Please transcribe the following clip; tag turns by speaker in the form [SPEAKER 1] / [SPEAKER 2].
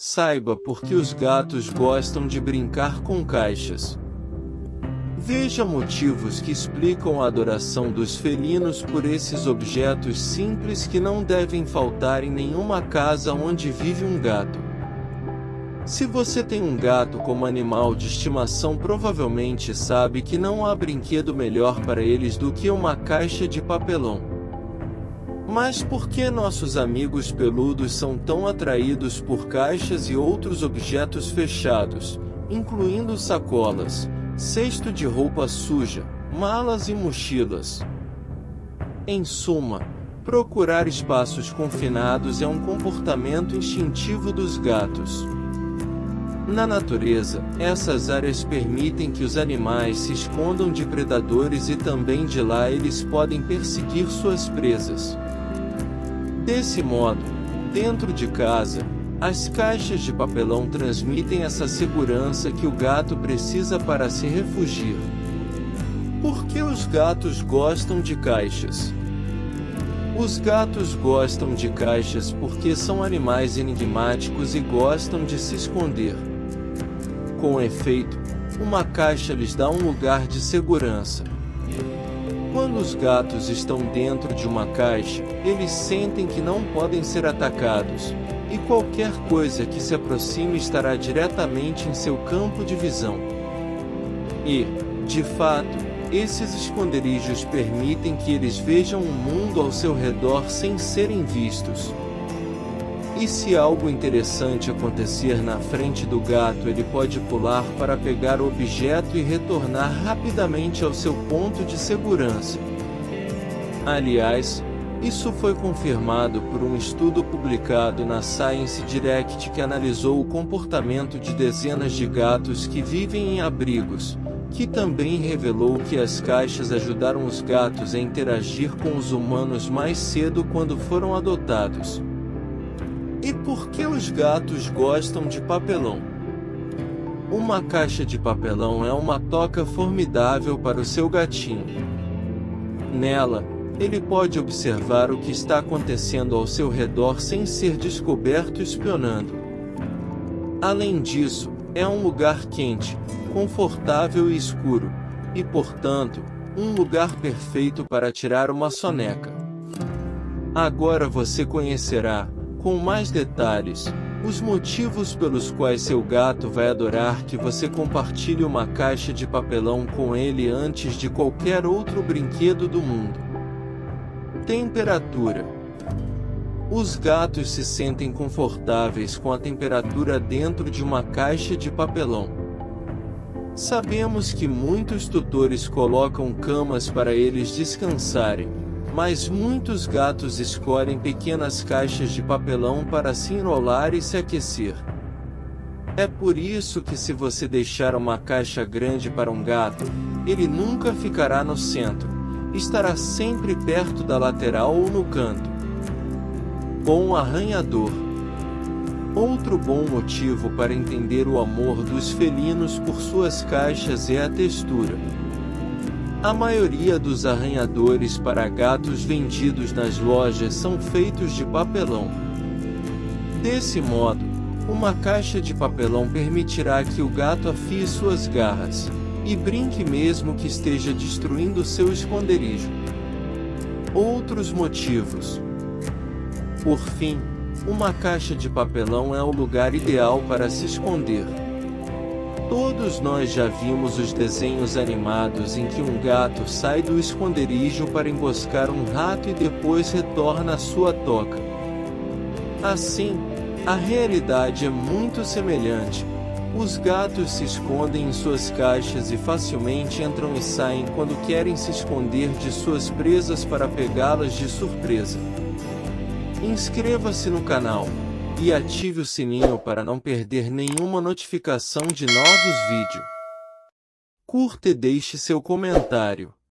[SPEAKER 1] Saiba por que os gatos gostam de brincar com caixas. Veja motivos que explicam a adoração dos felinos por esses objetos simples que não devem faltar em nenhuma casa onde vive um gato. Se você tem um gato como animal de estimação, provavelmente sabe que não há brinquedo melhor para eles do que uma caixa de papelão. Mas por que nossos amigos peludos são tão atraídos por caixas e outros objetos fechados, incluindo sacolas, cesto de roupa suja, malas e mochilas? Em suma, procurar espaços confinados é um comportamento instintivo dos gatos. Na natureza, essas áreas permitem que os animais se escondam de predadores e também de lá eles podem perseguir suas presas. Desse modo, dentro de casa, as caixas de papelão transmitem essa segurança que o gato precisa para se refugiar. Por que os gatos gostam de caixas? Os gatos gostam de caixas porque são animais enigmáticos e gostam de se esconder. Com efeito, uma caixa lhes dá um lugar de segurança. Quando os gatos estão dentro de uma caixa, eles sentem que não podem ser atacados, e qualquer coisa que se aproxime estará diretamente em seu campo de visão. E, de fato, esses esconderijos permitem que eles vejam o mundo ao seu redor sem serem vistos. E se algo interessante acontecer na frente do gato, ele pode pular para pegar o objeto e retornar rapidamente ao seu ponto de segurança. Aliás, isso foi confirmado por um estudo publicado na Science Direct que analisou o comportamento de dezenas de gatos que vivem em abrigos, que também revelou que as caixas ajudaram os gatos a interagir com os humanos mais cedo quando foram adotados. E por que os gatos gostam de papelão? Uma caixa de papelão é uma toca formidável para o seu gatinho. Nela, ele pode observar o que está acontecendo ao seu redor sem ser descoberto espionando. Além disso, é um lugar quente, confortável e escuro, e portanto, um lugar perfeito para tirar uma soneca. Agora você conhecerá, com mais detalhes, os motivos pelos quais seu gato vai adorar que você compartilhe uma caixa de papelão com ele antes de qualquer outro brinquedo do mundo. Temperatura. Os gatos se sentem confortáveis com a temperatura dentro de uma caixa de papelão. Sabemos que muitos tutores colocam camas para eles descansarem, mas muitos gatos escolhem pequenas caixas de papelão para se enrolar e se aquecer. É por isso que se você deixar uma caixa grande para um gato, ele nunca ficará no centro, estará sempre perto da lateral ou no canto. Bom arranhador. Outro bom motivo para entender o amor dos felinos por suas caixas é a textura. A maioria dos arranhadores para gatos vendidos nas lojas são feitos de papelão. Desse modo, uma caixa de papelão permitirá que o gato afie suas garras e brinque mesmo que esteja destruindo seu esconderijo. Outros motivos. Por fim, uma caixa de papelão é o lugar ideal para se esconder. Todos nós já vimos os desenhos animados em que um gato sai do esconderijo para emboscar um rato e depois retorna à sua toca. Assim, a realidade é muito semelhante. Os gatos se escondem em suas caixas e facilmente entram e saem quando querem se esconder de suas presas para pegá-las de surpresa. Inscreva-se no canal e ative o sininho para não perder nenhuma notificação de novos vídeos. Curta e deixe seu comentário.